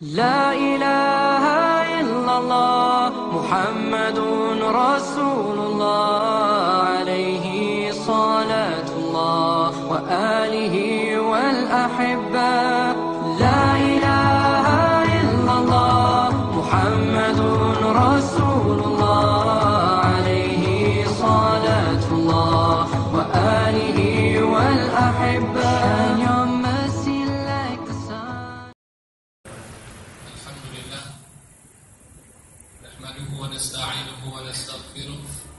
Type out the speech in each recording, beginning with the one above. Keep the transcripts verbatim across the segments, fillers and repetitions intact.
لا إله إلا الله محمد رسول الله عليه صلاة الله وآله والأحبة لا إله إلا الله محمد رسول الله عليه صلاة الله وآله والأحبة. ونستعينه ونستغفره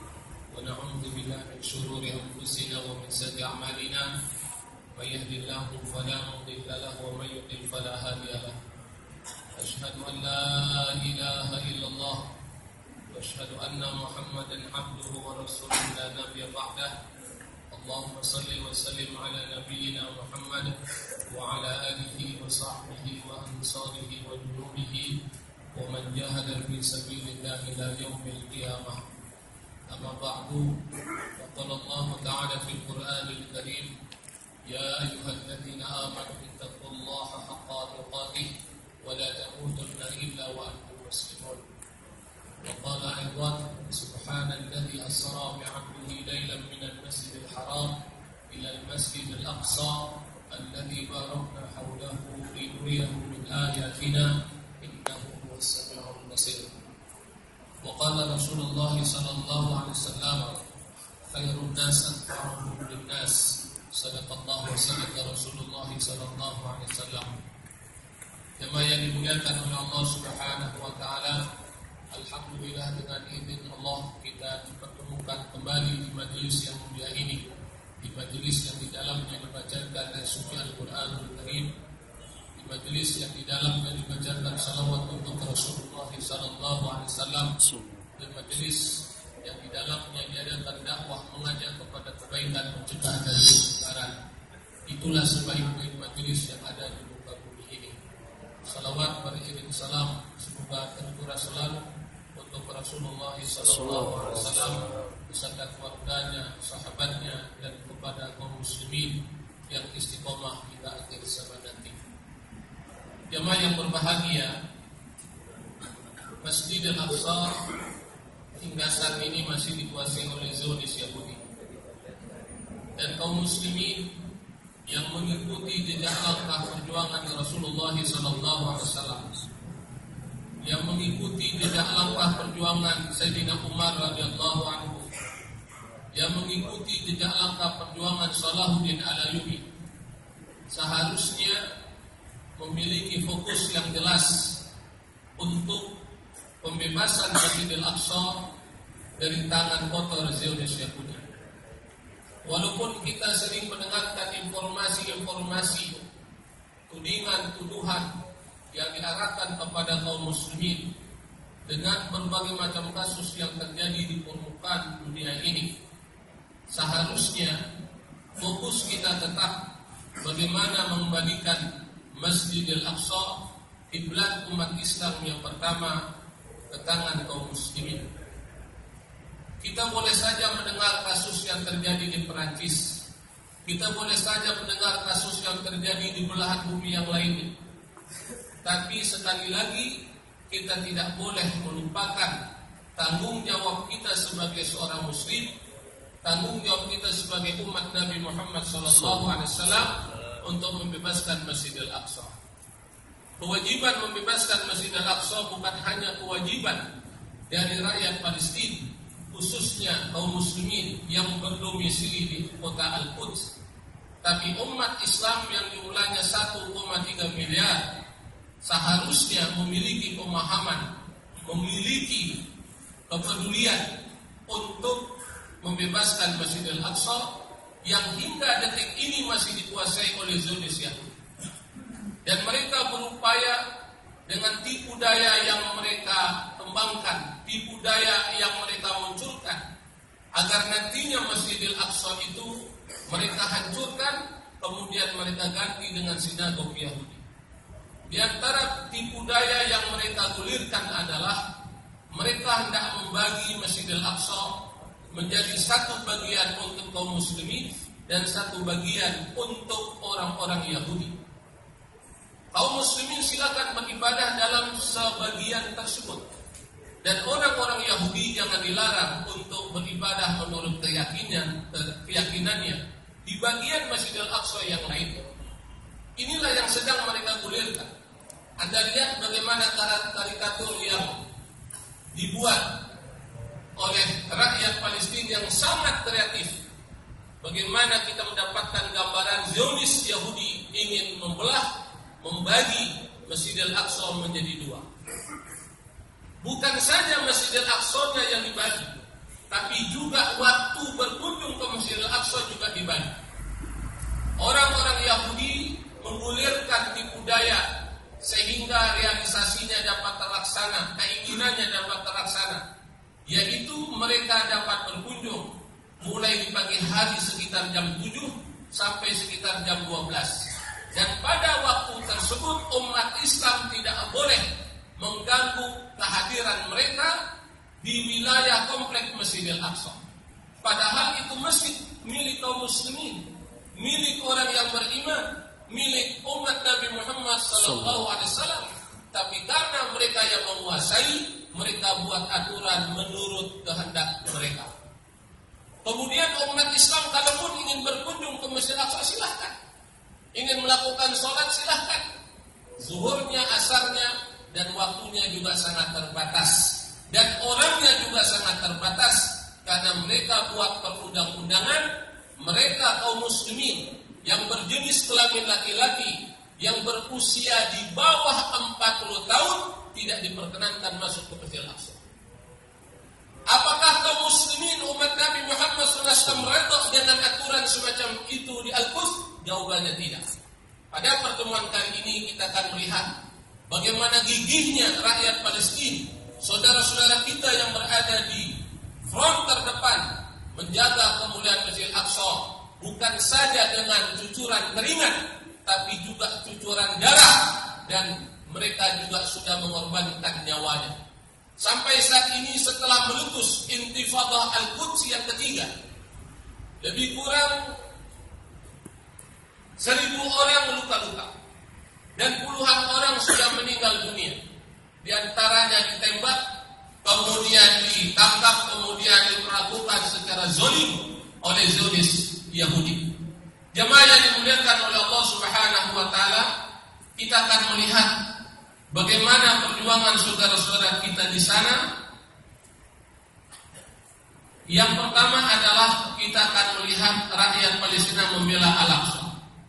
ونعوذ بالله من شرور أنفسنا ومن سيئات أعمالنا من يهد الله فلا مضل له ومن يضلل فلا هادي له أشهد أن لا إله إلا الله وأشهد أن محمدا عبده ورسوله لا نبي بعده اللهم صل وسلم على نبينا محمد وعلى آله وصحبه وأنصاره وجنوده ومن جاهد في سبيل الله إلى يوم القيامة. أما بعد فقال الله تعالى في القرآن الكريم يا أيها الذين آمنوا اتقوا الله حق تقاته ولا تموتن إلا وأنتم مسلمون. وقال أيضا سبحان الذي أسرى بعبده ليلا من المسجد الحرام إلى المسجد الأقصى الذي باركنا حوله لنريه من آياتنا إنه هو السميع البصير. وقال رسول الله صلى الله عليه وسلم خير الناس أنفعهم للناس صدق الله وصدق رسول الله صلى الله عليه وسلم. Jemaah yang dimuliakan oleh Allah Subhanahu wa taala, alhamdulillah dengan izin Allah kita dipertemukan kembali di majelis yang mulia ini, di majelis yang di dalamnya dibacakan dan suci Al-Qur'anul Karim, majelis yang di dalamnya dibacakan salawat untuk Rasulullah sallallahu alaihi wasallam, dan majelis yang di dalamnya diadakan dakwah mengajak kepada kebaikan, mencegah dari kemungkaran. Itulah sebaik-baik majelis yang ada di muka bumi ini. Salawat beriring salam semoga tercurah selalu untuk Rasulullah sallallahu alaihi wasallam beserta keluarganya, sahabatnya, dan kepada kaum muslimin yang istiqomah hingga akhir zaman nanti. Jemaah yang berbahagia, Masjid Al-Aqsa hingga saat ini masih dikuasai oleh Zionis Yahudi, dan kaum muslimin yang mengikuti jejak langkah perjuangan Rasulullah sallallahu alaihi wasallam, yang mengikuti jejak langkah perjuangan Sayyidina Umar radhiyallahu anhu, yang mengikuti jejak langkah perjuangan Salahuddin Al-Ayyubi, seharusnya memiliki fokus yang jelas untuk pembebasan Masjidil Aqsa dari tangan kotor Zionis Yahudi. Walaupun kita sering mendengarkan informasi-informasi tudingan-tuduhan yang diarahkan kepada kaum muslimin dengan berbagai macam kasus yang terjadi di permukaan dunia ini, seharusnya fokus kita tetap bagaimana mengembalikan Masjidil Aqsa, kiblat umat Islam yang pertama, ke tangan kaum muslimin. Kita boleh saja mendengar kasus yang terjadi di Perancis, kita boleh saja mendengar kasus yang terjadi di belahan bumi yang lainnya, tapi sekali lagi kita tidak boleh melupakan tanggung jawab kita sebagai seorang muslim, tanggung jawab kita sebagai umat Nabi Muhammad sallallahu alaihi wasallam untuk membebaskan Masjidil Aqsa. Kewajiban membebaskan Masjidil Aqsa bukan hanya kewajiban dari rakyat Palestina, khususnya kaum muslimin yang berdomisili di kota Al-Quds, tapi umat Islam yang jumlahnya satu koma tiga miliar seharusnya memiliki pemahaman, memiliki kepedulian untuk membebaskan Masjidil Aqsa yang hingga detik ini masih dikuasai oleh Zionis Yahudi. Dan mereka berupaya dengan tipu daya yang mereka kembangkan, tipu daya yang mereka munculkan, agar nantinya Masjidil Aqsa itu mereka hancurkan, kemudian mereka ganti dengan sinagog Yahudi. Di antara tipu daya yang mereka gulirkan adalah mereka hendak membagi Masjidil Aqsa menjadi satu bagian untuk kaum muslimin dan satu bagian untuk orang-orang Yahudi. Kaum muslimin silakan beribadah beribadah dalam sebagian tersebut. Dan orang-orang Yahudi jangan dilarang untuk beribadah menurut keyakinan, keyakinannya di bagian Masjidil Aqsa yang lain. Inilah yang sedang mereka gulirkan. Anda lihat bagaimana karikatur yang dibuat oleh rakyat Palestina yang sangat kreatif. Bagaimana kita mendapatkan gambaran Zionis Yahudi ingin membelah, membagi Masjidil Aqsa menjadi dua. Bukan saja Masjidil Aqsa-nya yang dibagi, tapi juga waktu berkunjung ke Masjidil Aqsa juga dibagi. Orang-orang Yahudi menggulirkan tipu daya sehingga realisasinya dapat terlaksana, keinginannya dapat terlaksana, yaitu mereka dapat berkunjung mulai di pagi hari sekitar jam tujuh sampai sekitar jam dua belas. Dan pada waktu tersebut umat Islam tidak boleh mengganggu kehadiran mereka di wilayah kompleks Masjidil Aqsa. Padahal itu masjid milik kaum muslimin, milik orang yang beriman, milik umat Nabi Muhammad sallallahu alaihi wasallam. Tapi karena mereka yang menguasai, mereka buat aturan menurut kehendak mereka. Kemudian umat Islam kalaupun ingin berkunjung ke Masjidil Aqsa silahkan, ingin melakukan sholat silahkan. Zuhurnya, asarnya, dan waktunya juga sangat terbatas, dan orangnya juga sangat terbatas, karena mereka buat perundang-undangan. Mereka kaum muslimin yang berjenis kelamin laki-laki yang berusia di bawah empat puluh tahun tidak diperkenankan masuk ke Masjidil Aqsa. Apakah kaum muslimin umat Nabi Muhammad sallallahu alaihi wasallam redha dengan aturan semacam itu di Al-Quds? Jawabannya tidak. Pada pertemuan kali ini kita akan melihat bagaimana gigihnya rakyat Palestina, saudara-saudara kita yang berada di front terdepan menjaga kemuliaan Masjidil Aqsa, bukan saja dengan cucuran keringat, tapi juga cucuran darah, dan mereka juga sudah mengorbankan nyawanya. Sampai saat ini setelah meletus Intifadah Al-Quds yang ketiga, lebih kurang seribu orang luka-luka dan puluhan orang sudah meninggal dunia. Di antaranya ditembak, kemudian ditangkap, kemudian diperlakukan secara zalim oleh Zionis Yahudi. Jemaah yang dimuliakan oleh Allah Subhanahu wa taala, kita akan melihat bagaimana perjuangan saudara-saudara kita di sana. Yang pertama adalah kita akan melihat rakyat Palestina membela Al-Aqsa.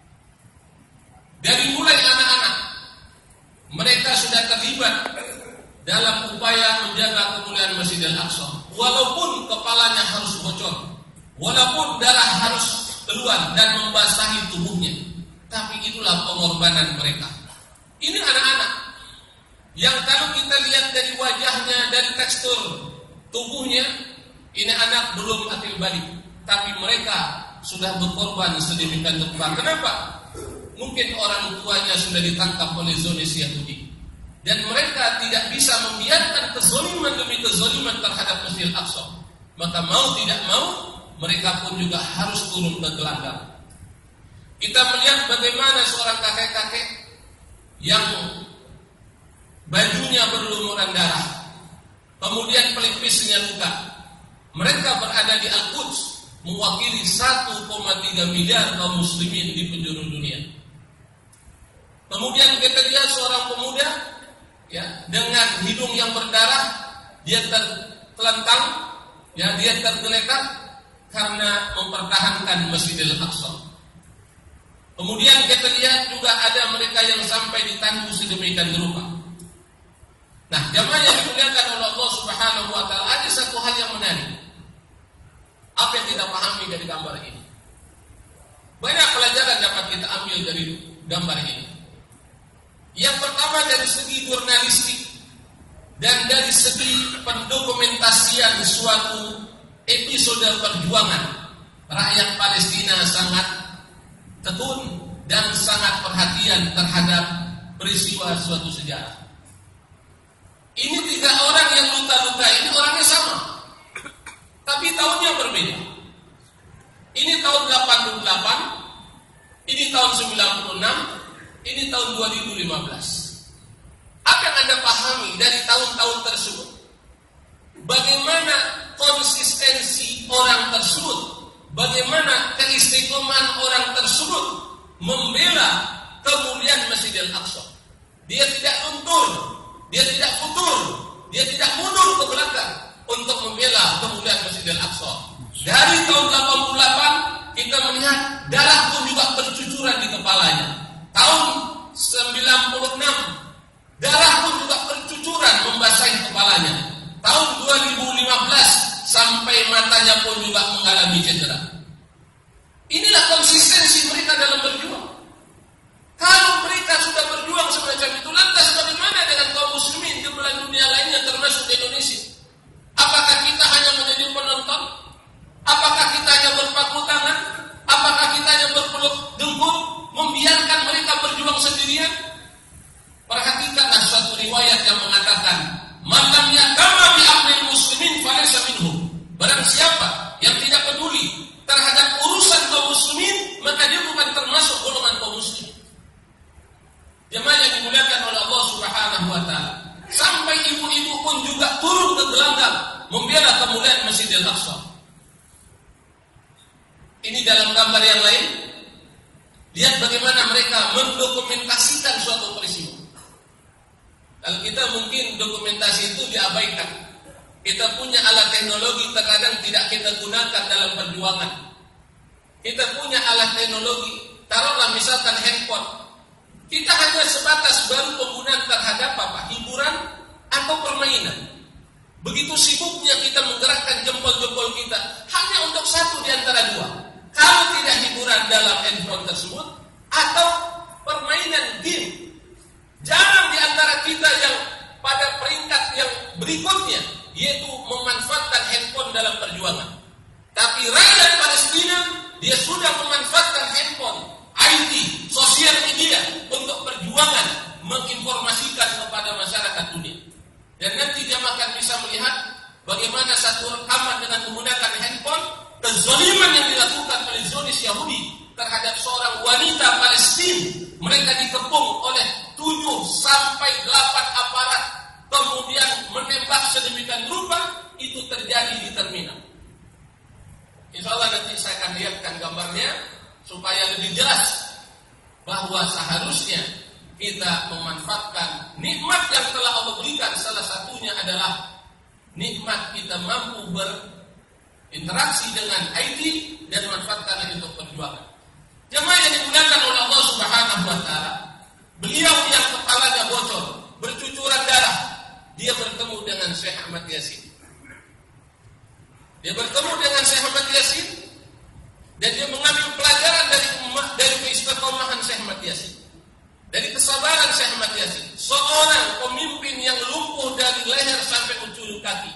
Dari mulai anak-anak, mereka sudah terlibat dalam upaya menjaga kemuliaan Masjidil Aqsa. Walaupun kepalanya harus bocor, walaupun darah harus keluar dan membasahi tubuhnya, tapi itulah pengorbanan mereka. Ini anak-anak yang kalau kita lihat dari wajahnya, dari tekstur tubuhnya, ini anak belum akil balik, tapi mereka sudah berkorban sedemikian rupa. Kenapa? Mungkin orang tuanya sudah ditangkap oleh Zionis Yahudi, dan mereka tidak bisa membiarkan kezaliman demi kezaliman terhadap Masjidil Aqsa. Maka mau tidak mau, mereka pun juga harus turun ke gelanggang. Kita melihat bagaimana seorang kakek-kakek yang bajunya berlumuran darah, kemudian pelipisnya luka. Mereka berada di Al-Quds, mewakili satu koma tiga miliar kaum muslimin di penjuru dunia. Kemudian kita lihat seorang pemuda, ya, dengan hidung yang berdarah, dia tertelentang, ya, dia tergeletak karena mempertahankan Masjidil Aqsa. Kemudian kita lihat juga ada mereka yang sampai ditandu sedemikian rupa. Nah, jamaah yang dimuliakan oleh Allah Subhanahu wa taala, ada satu hal yang menarik. Apa yang kita pahami dari gambar ini? Banyak pelajaran dapat kita ambil dari gambar ini. Yang pertama dari segi jurnalistik dan dari segi pendokumentasian suatu episode perjuangan, rakyat Palestina sangat tekun dan sangat perhatian terhadap peristiwa suatu sejarah. Ini tiga orang yang luka-luka ini orangnya sama, tapi tahunnya berbeda. Ini tahun delapan puluh delapan, ini tahun sembilan puluh enam, ini tahun dua ribu lima belas. tersebut, bagaimana keistiqomahan orang tersebut membela kemuliaan Masjidil Aqsa. Dia tidak luntur, dia tidak futur, dia tidak mundur ke belakang untuk membela kemuliaan Masjidil Aqsa. Dari tahun delapan puluh delapan kita melihat darah pun juga bercucuran di kepalanya. Tahun sembilan puluh enam darah pun juga bercucuran membasahi kepalanya. Tahun dua ribu lima belas sampai matanya pun juga mengalami cedera. Inilah konsistensi mereka dalam berjuang. Kalau mereka sudah berjuang semacam itu, lantas bagaimana dengan kaum muslimin di belahan dunia lainnya termasuk Indonesia? Apakah kita hanya menjadi penonton? Apakah kita hanya berpangku tangan? Apakah kita hanya berpeluk dengkul membiarkan mereka berjuang sendirian? Perhatikanlah suatu riwayat yang mengatakan, "Man lam yaqama bi amril muslimin falaysa minhum." Barang siapa yang tidak peduli terhadap urusan kaum muslimin, maka dia bukan termasuk golongan kaum muslimin. Jemaah yang dimuliakan oleh Allah Subhanahu wa taala. Sampai ibu-ibu pun juga turun ke gelanggang membela kemuliaan Masjidil Aqsa. Ini dalam gambar yang lain. Lihat bagaimana mereka mendokumentasikan suatu peristiwa. Kalau kita mungkin dokumentasi itu diabaikan. Kita punya alat teknologi terkadang tidak kita gunakan dalam perjuangan. Kita punya alat teknologi, taruhlah misalkan handphone. Kita hanya sebatas baru penggunaan terhadap apa? Hiburan atau permainan. Begitu sibuknya kita menggerakkan jempol-jempol kita hanya untuk satu di antara dua. Kalau tidak hiburan dalam handphone tersebut atau permainan game. Jarang di antara kita yang pada peringkat yang berikutnya, yaitu memanfaatkan handphone dalam perjuangan. Tapi rakyat Palestina, dia sudah memanfaatkan handphone, I T, sosial media untuk perjuangan menginformasikan kepada masyarakat dunia. Dan nanti dia akan bisa melihat bagaimana satu rekaman dengan menggunakan handphone, kezaliman yang dilakukan oleh Zionis Yahudi terhadap seorang wanita Palestina. Mereka dikepung oleh tujuh sampai delapan aparat, kemudian menembak sedemikian rupa. Itu terjadi di terminal. Insya Allah nanti saya akan lihatkan gambarnya supaya lebih jelas bahwa seharusnya kita memanfaatkan nikmat yang telah Allah berikan. Salah satunya adalah nikmat kita mampu berinteraksi dengan I T dan manfaatkan itu untuk perjuangan. Jemaah yang dimuliakan oleh Allah Subhanahu wa taala, beliau yang kepalanya bocor, bercucuran darah, dia bertemu dengan Syekh Ahmad Yasin. Dia bertemu dengan Syekh Ahmad Yasin dan dia mengambil pelajaran dari dari keistiqomahan Syekh Ahmad Yasin, dari kesabaran Syekh Ahmad Yasin, seorang pemimpin yang lumpuh dari leher sampai ujung kaki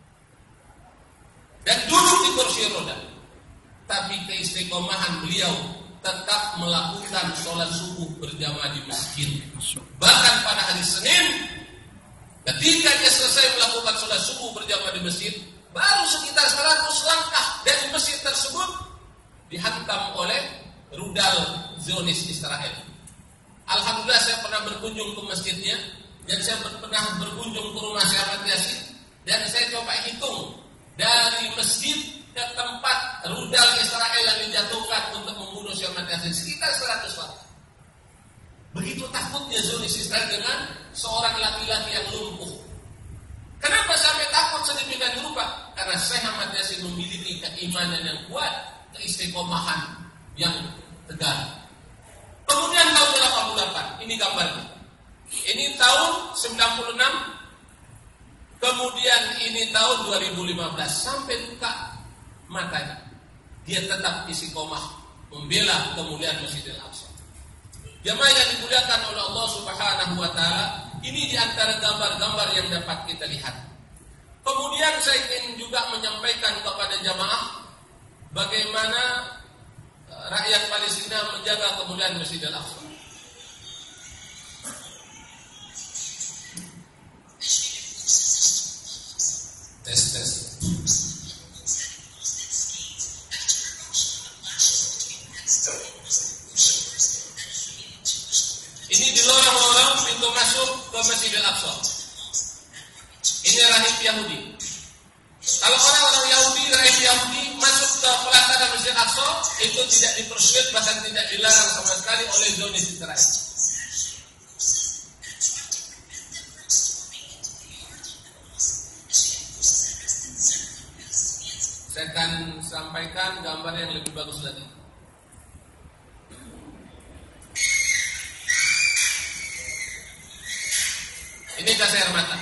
dan duduk di kursi roda, tapi keistiqomahan beliau tetap melakukan sholat subuh berjamaah di masjid. Bahkan pada hari Senin, ketika dia selesai melakukan sholat subuh berjamaah di masjid, baru sekitar seratus langkah dari masjid tersebut dihantam oleh rudal Zionis Israel. Alhamdulillah saya pernah berkunjung ke masjidnya dan saya pernah berkunjung ke rumah Syekh Ahmad Yasin dan saya coba hitung dari masjid ke tempat rudal Israel yang dijatuhkan untuk membunuh Syekh Ahmad Yasin sekitar seratus langkah. Begitu takutnya Zionis Israel dengan seorang laki-laki yang lumpuh. Kenapa sampai takut sedemikian rupa? Karena Syekh Ahmad Yasin memiliki keimanan yang kuat, keistiqomahan yang tegar. Kemudian tahun delapan puluh delapan, ini gambarnya. Ini tahun sembilan puluh enam, kemudian ini tahun dua ribu lima belas, sampai buka matanya. Dia tetap istiqomah membela kemuliaan Masjidil Aqsa. Jemaah yang dimuliakan oleh Allah Subhanahu wa taala, ini di antara gambar-gambar yang dapat kita lihat. Kemudian saya ingin juga menyampaikan kepada jamaah bagaimana rakyat Palestina menjaga kemuliaan Masjidil Aqsa. Tes tes. Ini di lorong-lorong pintu masuk ke Masjidil Aqsa. Ini rahib Yahudi. Kalau orang-orang Yahudi, rahim Yahudi masuk ke pelataran Masjid Aqsa, itu tidak dipersulit, bahkan tidak dilarang sama sekali oleh Zionis Israel. Saya akan sampaikan gambar yang lebih bagus lagi. Ini gas air mata.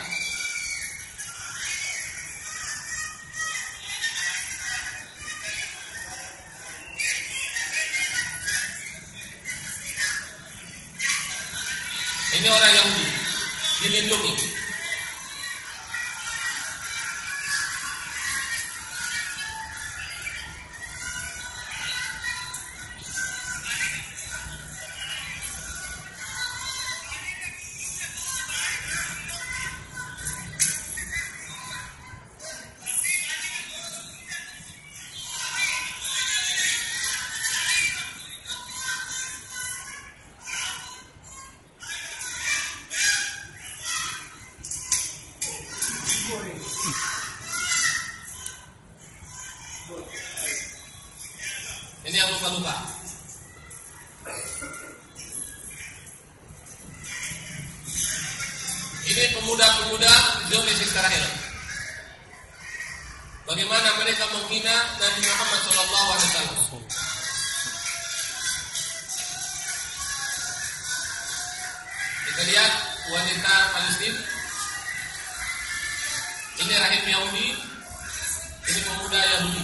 Ini orang Yahudi dilindungi. Ini yang luka-luka. Ini pemuda-pemuda Zionis Israel. Bagaimana mereka menghina Nabi Muhammad shallallahu alaihi wasallam. Kita lihat wanita Palestina. Ini rahim Yahudi. Ini pemuda Yahudi.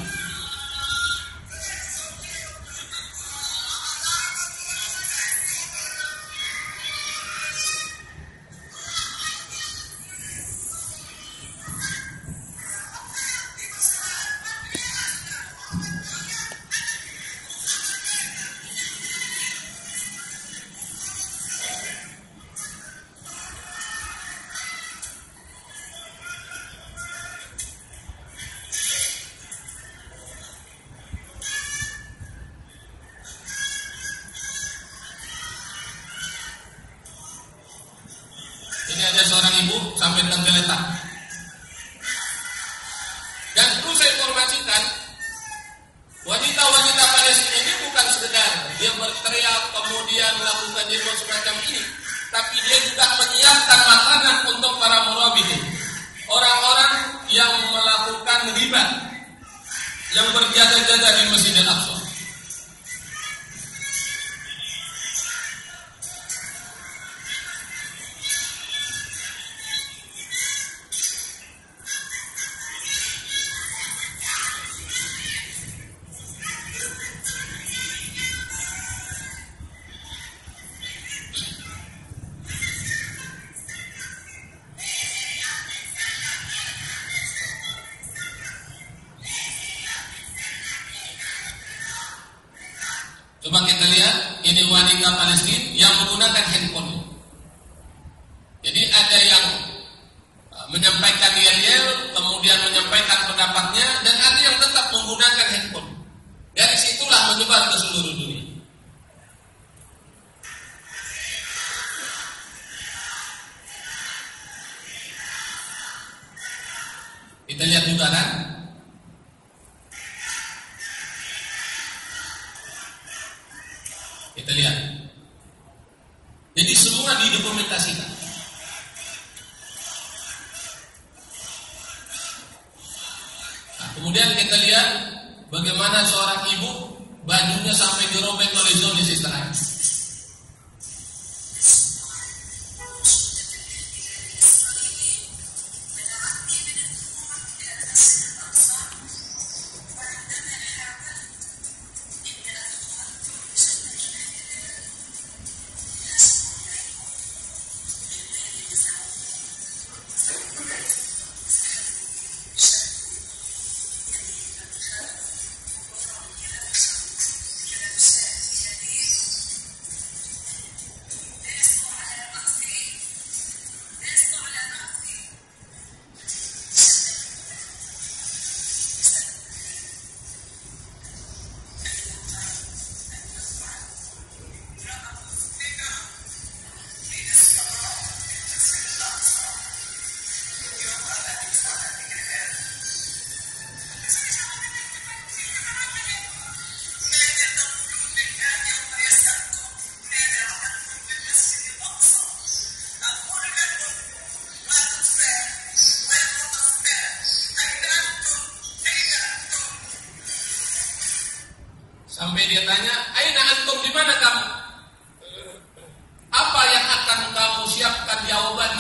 Ini ada seorang ibu sampai tergeletak. Dan perlu saya informasikan, wanita-wanita Palestina ini bukan sekedar dia berteriak kemudian melakukan demo semacam ini, tapi dia juga menyiapkan makanan untuk para murabbihin, orang-orang yang melakukan riba, yang berjaga-jaga di Masjidil Aqsa. Coba kita lihat, ini wanita Palestina yang menggunakan handphone. Jadi ada yang menyampaikan yel-yel, kemudian menyampaikan pendapatnya, dan ada yang tetap menggunakan handphone. Dari situlah menyebar ke seluruh dunia. Kita lihat juga kan? Kita lihat. Jadi semua didokumentasikan. Nah, kemudian kita lihat bagaimana seorang ibu bajunya sampai dirobek oleh Zionis Israel.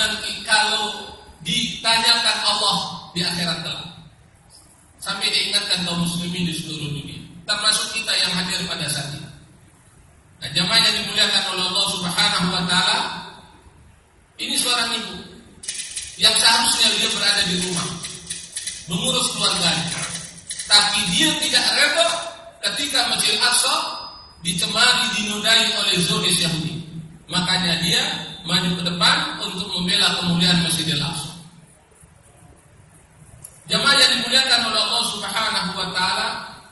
nanti kalau ditanyakan Allah di akhirat kelak. Sampai diingatkan kaum muslimin di seluruh dunia, termasuk kita yang hadir pada saat ini. Nah, jamaah yang dimuliakan oleh Allah Subhanahu wa taala, ini seorang ibu yang seharusnya dia berada di rumah mengurus keluarganya, tapi dia tidak rela ketika Masjid Al-Aqsa dicemari, dinodai oleh Zionis Yahudi. Makanya dia maju ke depan untuk membela kemuliaan Masjid Al-Aqsa. Jamaah yang dimuliakan oleh Allah Subhanahu wa taala,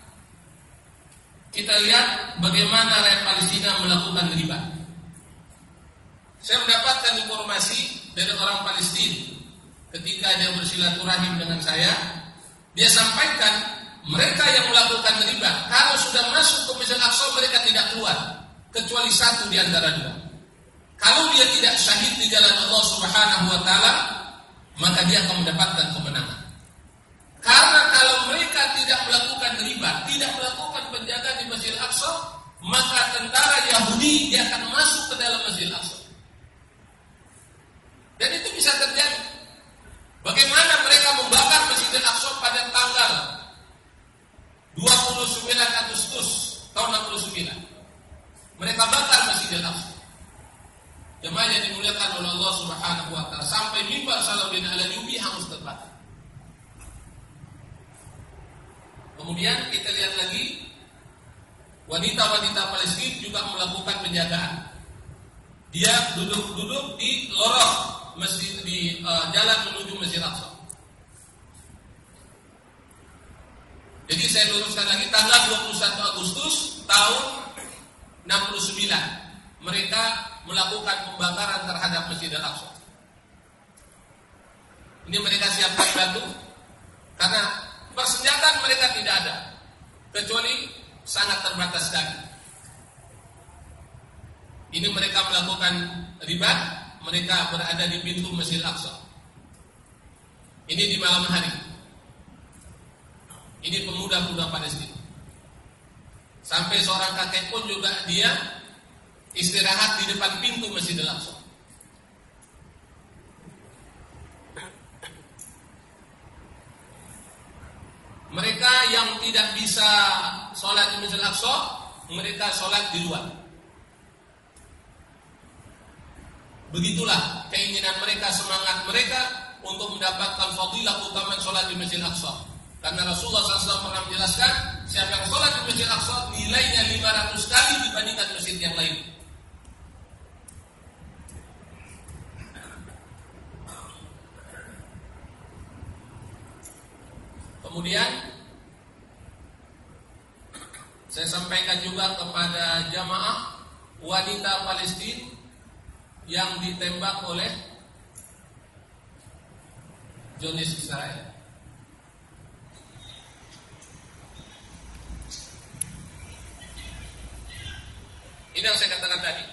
kita lihat bagaimana rakyat Palestina melakukan riba. Saya mendapatkan informasi dari orang Palestina ketika dia bersilaturahim dengan saya. Dia sampaikan mereka yang melakukan riba kalau sudah masuk ke Masjid Al-Aqsa mereka tidak keluar kecuali satu di antara dua. Kalau dia tidak syahid di jalan Allah Subhanahu wa taala, maka dia akan mendapatkan kemenangan. Karena kalau mereka tidak melakukan riba, tidak melakukan penjagaan di Masjid Al-Aqsa, maka tentara Yahudi dia akan masuk ke dalam Masjid Al-Aqsa. Dan itu bisa terjadi. Bagaimana mereka membakar Masjid Al-Aqsa pada tanggal dua puluh sembilan Agustus tahun enam puluh sembilan. Mereka bakar Masjid Al-Aqsa. Jemaah yang dimuliakan oleh Allah Subhanahu wa taala, sampai mimbar Salahuddin Al-Ayyubi hangus terbakar. Kemudian kita lihat lagi wanita-wanita Palestina juga melakukan penjagaan. Dia duduk-duduk di lorong masjid di uh, jalan menuju Masjid Al-Aqsa. Jadi saya luruskan lagi, tanggal dua puluh satu Agustus tahun enam puluh sembilan mereka melakukan pembakaran terhadap Masjid Al-Aqsa. Ini mereka siapkan batu karena persenjataan mereka tidak ada, kecuali sangat terbatas sekali. Ini mereka melakukan riba, mereka berada di pintu Masjid Al-Aqsa. Ini di malam hari. Ini pemuda-pemuda Palestina. Sampai seorang kakek pun juga dia istirahat di depan pintu Masjid Al-Aqsa. Mereka yang tidak bisa sholat di Masjid Al-Aqsa, mereka sholat di luar. Begitulah keinginan mereka, semangat mereka untuk mendapatkan fadilah keutamaan sholat di Masjid Al-Aqsa. Karena Rasulullah shallallahu alaihi wasallam pernah menjelaskan, siapa yang sholat di Masjid Al-Aqsa nilainya lima ratus kali dibandingkan masjid yang lain. Kemudian saya sampaikan juga kepada jamaah wanita Palestina yang ditembak oleh Zionis Israel. Ini yang saya katakan tadi.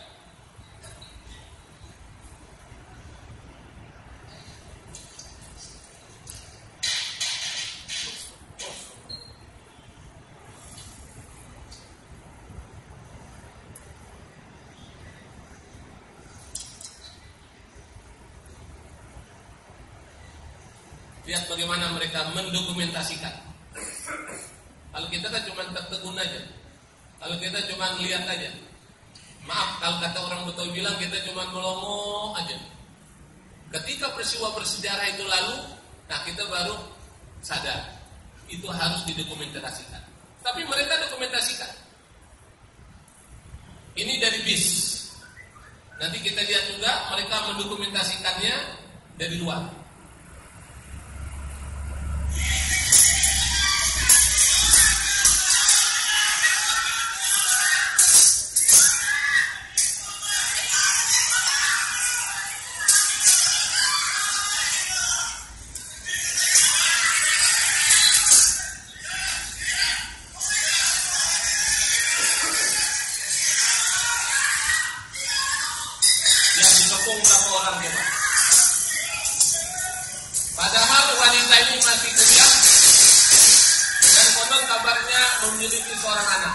Lihat bagaimana mereka mendokumentasikan. Kalau kita kan cuma tertegun aja. Kalau kita cuma lihat aja. Maaf kalau kata orang Betawi bilang kita cuma melongo aja. Ketika peristiwa bersejarah itu lalu, nah kita baru sadar itu harus didokumentasikan. Tapi mereka dokumentasikan. Ini dari bis. Nanti kita lihat juga mereka mendokumentasikannya dari luar. Padahal wanita ini masih kecil dan konon kabarnya memiliki seorang anak.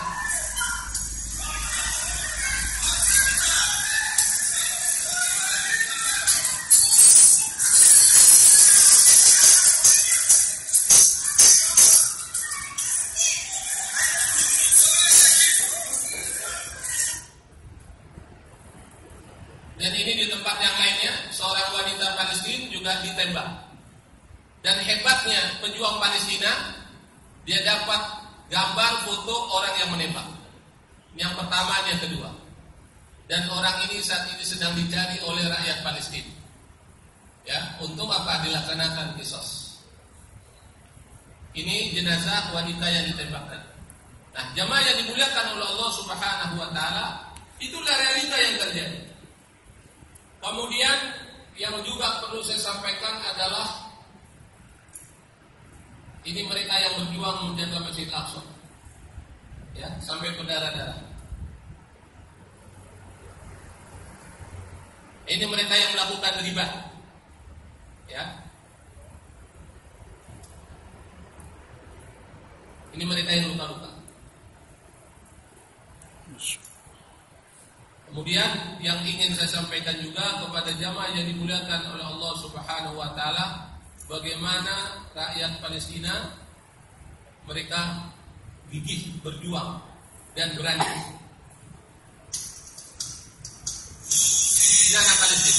ditembak. Dan hebatnya pejuang Palestina, dia dapat gambar foto orang yang menembak. Yang pertama, yang kedua. Dan orang ini saat ini sedang dicari oleh rakyat Palestina. Ya, untuk apa? Dilaksanakan kisos. Ini jenazah wanita yang ditembakkan. Nah, jamaah yang dimuliakan oleh Allah Subhanahu wa taala, itulah realita yang terjadi. Kemudian yang juga perlu saya sampaikan adalah ini mereka yang berjuang menjaga Masjid Al-Aqsa. Ya, sampai berdarah-darah. Ini mereka yang melakukan riba. Ya. Ini mereka yang luka-luka. Kemudian yang ingin saya sampaikan juga kepada jamaah yang dimuliakan oleh Allah Subhanahu wa taala, bagaimana rakyat Palestina mereka gigih berjuang dan berani. Ini anak Palestina.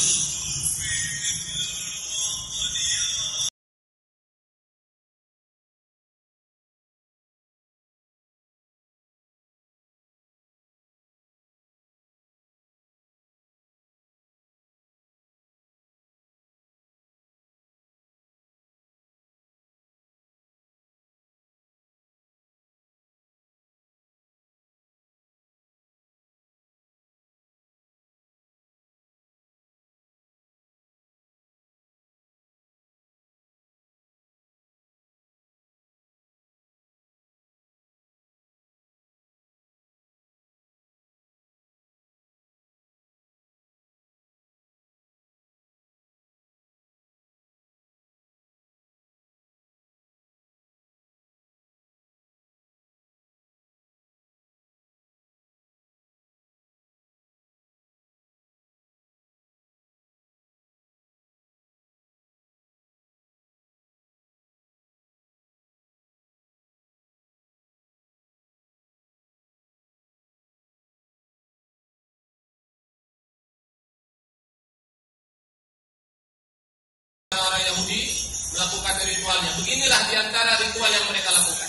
Orang Yahudi melakukan ritualnya. Beginilah diantara ritual yang mereka lakukan.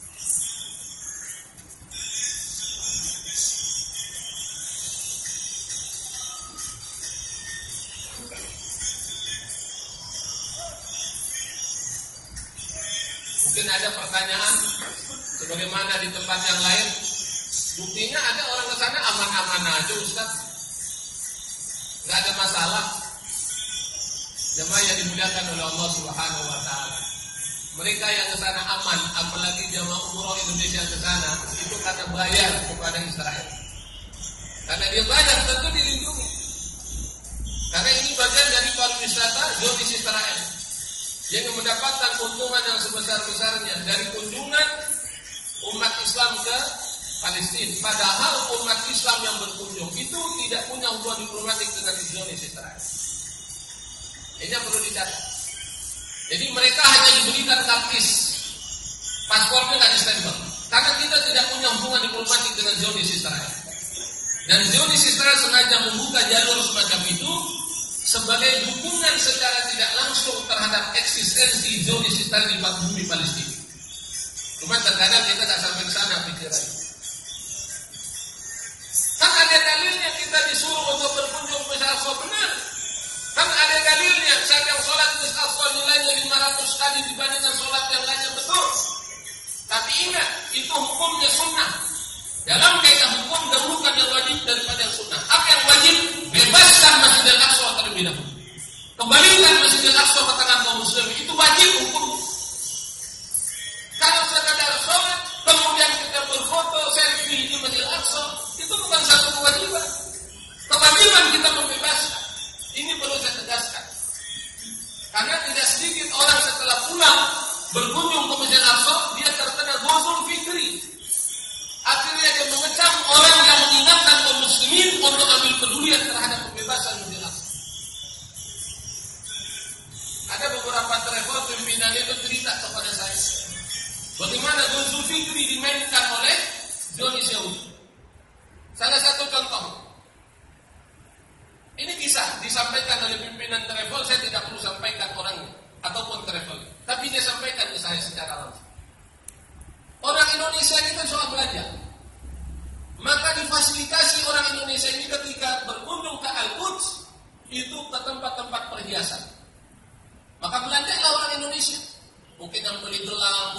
Mungkin ada pertanyaan, sebagaimana di tempat yang lain, buktinya ada orang ke sana aman-aman aja, Ustaz. Nggak ada masalah. Jemaah yang dimuliakan oleh Allah Subhanahu wa taala. Mereka yang ke sana aman, apalagi jemaah umroh Indonesia ke sana, itu karena bayar kepada Israel. Karena dia bayar, tentu dilindungi. Karena ini bagian dari pariwisata Zionis Israel yang mendapatkan keuntungan yang sebesar-besarnya dari kunjungan umat Islam ke Palestina. Padahal umat Islam yang berkunjung itu tidak punya hubungan diplomatik dengan Zionis Israel. Ini yang perlu dicatat. Jadi mereka hanya diberikan kartis, paspornya nggak di-stempel. Karena kita tidak punya hubungan diplomatik dengan Zionis Israel. Dan Zionis Israel sengaja membuka jalur semacam itu sebagai dukungan secara tidak langsung terhadap eksistensi Zionis Israel di bumi Palestina. Cuma terkadang kita nggak sampai ke sana pikirannya. Kan ada dalilnya kita disuruh untuk berkunjung ke Al-Aqsa, benar. Kan ada dalilnya, saat yang sholat di Al-Aqsa nilainya lima ratus kali dibandingkan sholat yang lainnya, betul. Tapi ingat, itu hukumnya sunnah. Dalam kaidah hukum, dahulukan yang wajib daripada yang sunnah. Apa yang wajib? Bebaskan Masjid Al-Aqsa terlebih dahulu. Kembalikan Masjid Al-Aqsa ke tangan kaum muslim. Itu wajib hukum. Kalau sekadar sholat, kemudian kita berfoto, selfie di Masjid Al-Aqsa, itu bukan satu kewajiban. Kewajiban kita membebaskan. Ini perlu saya tegaskan. Karena tidak sedikit orang setelah pulang berkunjung ke Masjid Al-Aqsa, dia terkena ghusl fikri. Akhirnya dia mengecam orang yang mengingatkan kaum muslimin untuk ambil pedulian terhadap kebebasan Masjid Al-Aqsa. Ada beberapa travel pimpinan itu cerita kepada saya bagaimana ghusl fikri dimainkan oleh Zionis Yahudi. Salah satu contoh. Ini kisah disampaikan oleh pimpinan travel, saya tidak perlu sampaikan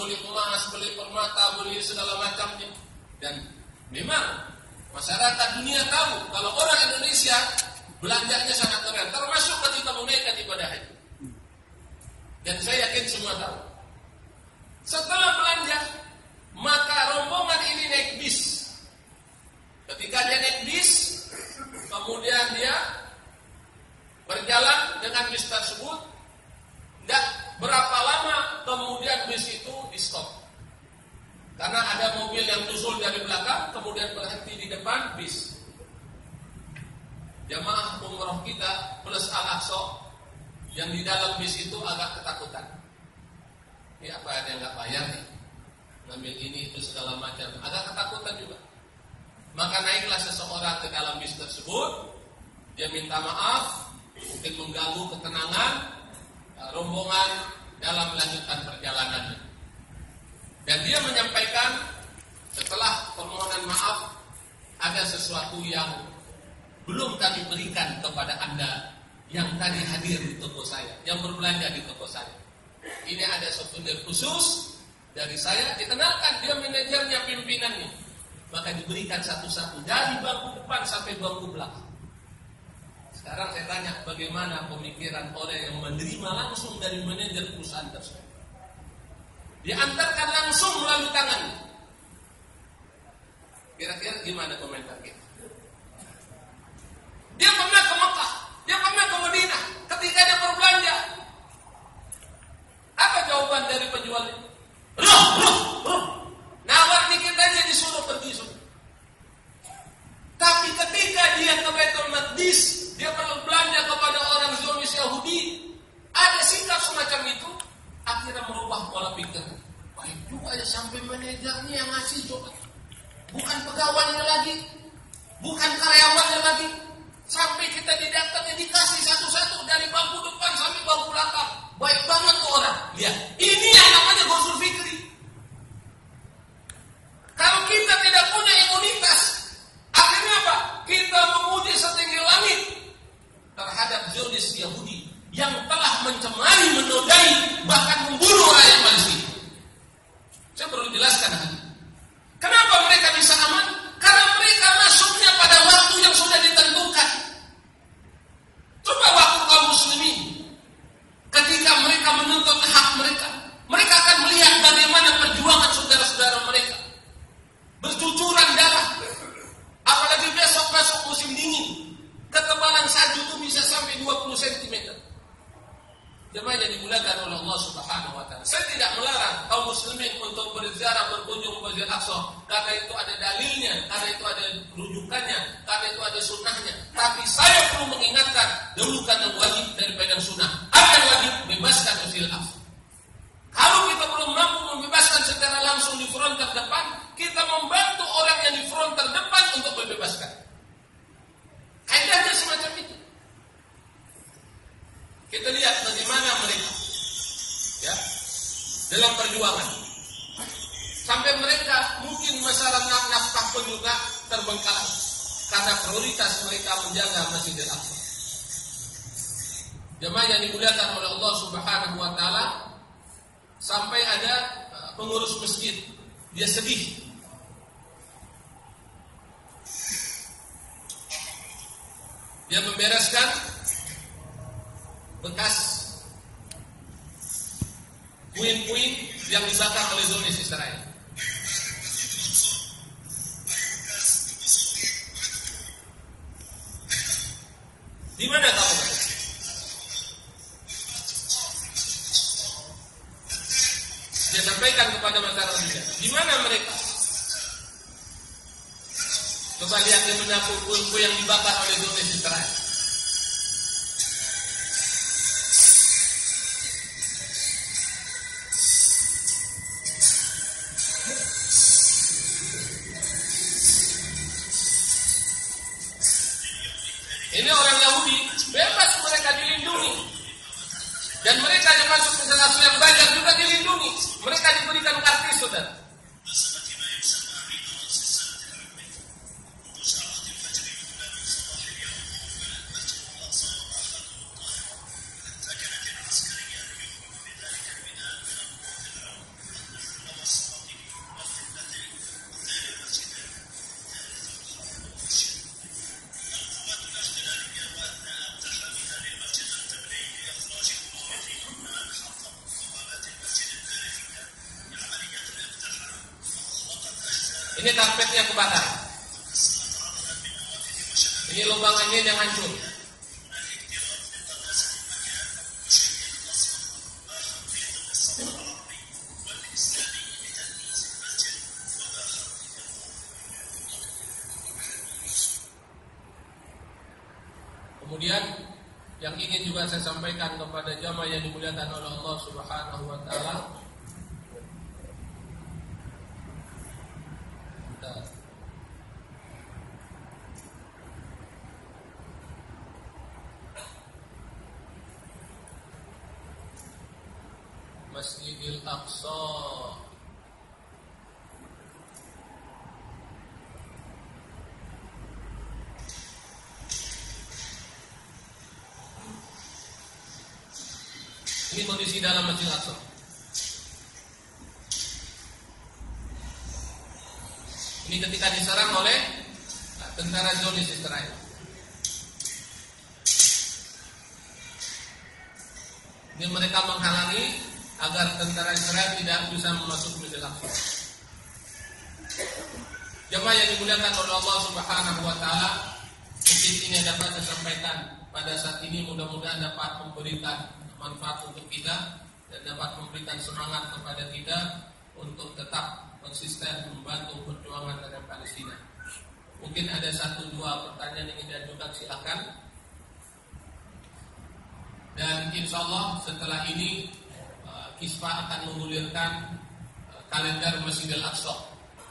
beli emas, beli permata, beli segala macamnya. Dan memang masyarakat dunia tahu kalau orang Indonesia belanjanya sangat keren, termasuk ketika menunaikan ibadah haji. Dan saya yakin semua tahu. Setelah belanja, maka rombongan ini naik bis. Ketika dia naik bis, kemudian dia berjalan dengan bis tersebut. Tidak berapa lama kemudian bis itu di stop. Karena ada mobil yang tusul dari belakang, kemudian berhenti di depan bis. Jamaah umroh kita plus Al-Aqsa yang di dalam bis itu agak ketakutan. Ini apa ada yang nggak bayar nih? Ngambil ini itu segala macam, agak ketakutan juga. Maka naiklah seseorang ke dalam bis tersebut, dia minta maaf, mungkin mengganggu ketenangan rombongan dalam melanjutkan perjalanannya. Dan dia menyampaikan setelah permohonan maaf, ada sesuatu yang belum kami berikan kepada Anda yang tadi hadir di toko saya, yang berbelanja di toko saya. Ini ada souvenir khusus dari saya, dikenalkan dia manajernya, pimpinannya. Maka diberikan satu-satu dari bangku depan sampai bangku belakang. Sekarang saya tanya, bagaimana pemikiran orang yang menerima langsung dari manajer perusahaan tersebut? Diantarkan langsung melalui tangannya. Kira-kira gimana komentar kita? Dia pernah ke Mekah, dia pernah ke Madinah. Ketika dia berbelanja, apa jawaban dari penjualnya? Roh, roh, roh. Nawar dikit aja disuruh pergi sudah. Tapi ketika dia ke Baitul Maqdis, dia perlu belanja kepada orang Zionis Yahudi, ada sikap semacam itu, akhirnya merubah pola pikir. Baik juga ya sampai manajernya yang ngasih coba. Bukan pegawainya lagi, bukan karyawannya lagi. Sampai kita didatangnya dikasih satu-satu dari bangku depan sampai bangku belakang. Baik banget tuh orang. Lihat, ini yang namanya Ghostul Fikri. Kalau kita tidak punya imunitas, akhirnya apa? Kita memuji setinggi langit terhadap Zionis Yahudi yang telah mencemari, menodai, bahkan membunuh rakyat Palestina. Saya perlu jelaskan hal ini. Kenapa mereka bisa aman? Karena mereka masuknya pada waktu yang sudah ditentukan. Coba waktu kaum muslimin, ketika mereka menuntut hak mereka, mereka akan melihat bagaimana perjuangan saudara-saudara mereka bercucuran darah. Apalagi besok masuk musim dingin, ketebalan salju itu bisa sampai dua puluh sentimeter. Jemaah yang dimuliakan oleh Allah Subhanahu wa taala. Saya tidak melarang kaum muslimin untuk berziarah, berkunjung ke Masjid Al-Aqsa karena itu ada dalilnya, karena itu ada rujukannya, karena itu ada sunnahnya. Tapi saya perlu mengingatkan, dahulukan yang wajib daripada yang sunnah. Apa yang wajib? Bebaskan Masjid Al-Aqsa. Kalau kita belum mampu membebaskan secara langsung di front terdepan, kita membantu orang yang di front terdepan untuk membebaskan. Kaidahnya semacam itu. Kita lihat bagaimana mereka, ya, dalam perjuangan. Sampai mereka mungkin masalah nafkah pun juga terbengkalai karena prioritas mereka menjaga Masjidil Aqsa. Jemaah yang dimuliakan oleh Allah Subhanahu wa taala, sampai ada pengurus masjid, dia sedih. Dia membereskan bekas puing-puing yang dibakar oleh Zionis Israel. Di mana kamu? Dia sampaikan kepada masyarakat dunia. Di mana mereka? Coba lihat di mana puing-puing yang dibakar oleh Zionis Israel. Ini orang Yahudi, bebas mereka dilindungi. Dan mereka yang masuk ke dalam yang banyak juga dilindungi. Mereka diberikan kartis, saudara. Ini karpetnya kebakar. Ini lubang angin yang hancur. Kemudian yang ingin juga saya sampaikan kepada jamaah yang dimuliakan oleh Allah Subhanahu wa taala. Masjidil Aqsa. Ini kondisi dalam Masjidil Aqsa. Ini ketika diserang oleh tentara Zionis Israel. Ini mereka menghalangi agar tentara Israel tidak bisa memasuki Masjidil Aqsa. Jemaah yang dimuliakan oleh Allah Subhanahu wa taala, mungkin ini dapat saya sampaikan pada saat ini, mudah-mudahan dapat memberikan manfaat untuk kita dan dapat memberikan semangat kepada kita untuk tetap konsisten membantu perjuangan dari Palestina. Mungkin ada satu dua pertanyaan yang ingin diajukan, silakan. Dan insya Allah setelah ini uh, Kispa akan mengulirkan uh, kalender Masjidil Aqsa.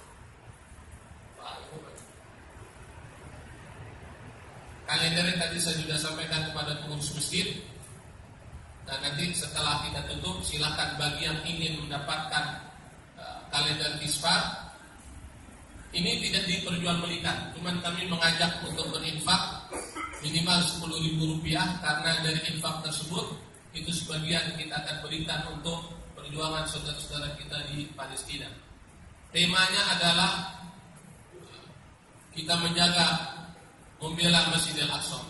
Kalender yang tadi saya sudah sampaikan kepada pengurus masjid. Dan nanti setelah kita tutup, silakan bagi yang ingin mendapatkan uh, kalender Kispa. Ini tidak diperjualbelikan, cuman kami mengajak untuk berinfak minimal sepuluh ribu rupiah, karena dari infak tersebut itu sebagian kita akan berikan untuk perjuangan saudara-saudara kita di Palestina. Temanya adalah kita menjaga, membela Masjidil Aqsa.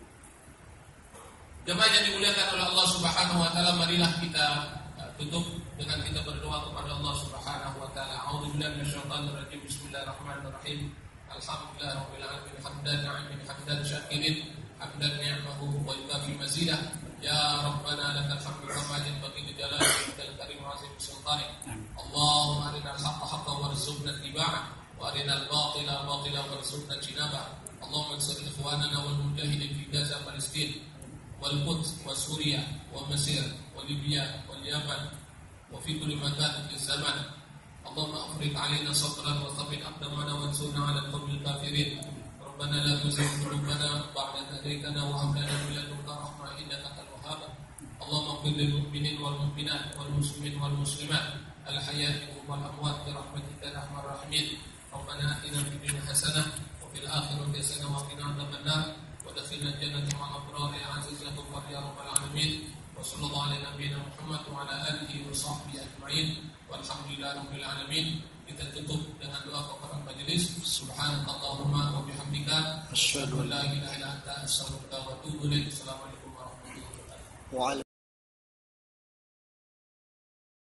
Jemaah yang dimuliakan oleh Allah Subhanahu wa taala, marilah kita tutup dengan kita berdoa kepada Allah Subhanahu wa taala. A'udzubillahi minasyaitonir rajim. Bismillahirrahmanirrahim. Alhamdulillahirabbil alamin, hamdan 'alamin hamdan syakirin, hamdan ni'mahu wa yukafi mazidah. Ya Rabbana lakal hamdu kama yanbaghi li jalali wajhikal karim wa 'azimi sultanik. Allahumma arinal haqqa haqqan warzuqna ittiba'ah wa arinal batila batilan warzuqna ijtinabah. Allahumma ansur ikhwanana wal mujahidin fi Gaza, Palestina, والقدس وسوريا ومصر وليبيا واليمن وفي كل مكان في الزمان. اللهم افرغ علينا صبرا وثبت اقدامنا وانصرنا على القوم الكافرين. ربنا لا تزغ قلوبنا بعد إذ هديتنا وهب لنا من لدنك رحمة إنك أنت الوهاب. اللهم اغفر للمؤمنين والمؤمنات والمسلمين والمسلمات الحياة والأموات برحمتك يا أرحم الراحمين. ربنا آتنا في الدنيا حسنة وفي الآخرة حسنة وقنا عذاب النار ودخلنا الجنة مع الأبرار يا عزيز يا غفار يا رب العالمين. وصلى الله على نبينا محمد وعلى آله وصحبه أجمعين والحمد لله رب العالمين. Kita tutup dengan doa kepada majelis. Subhanakallahumma wa bihamdika asyhadu an la ilaha illa anta astaghfiruka wa atubu ilaik. Assalamualaikum warahmatullahi wabarakatuh.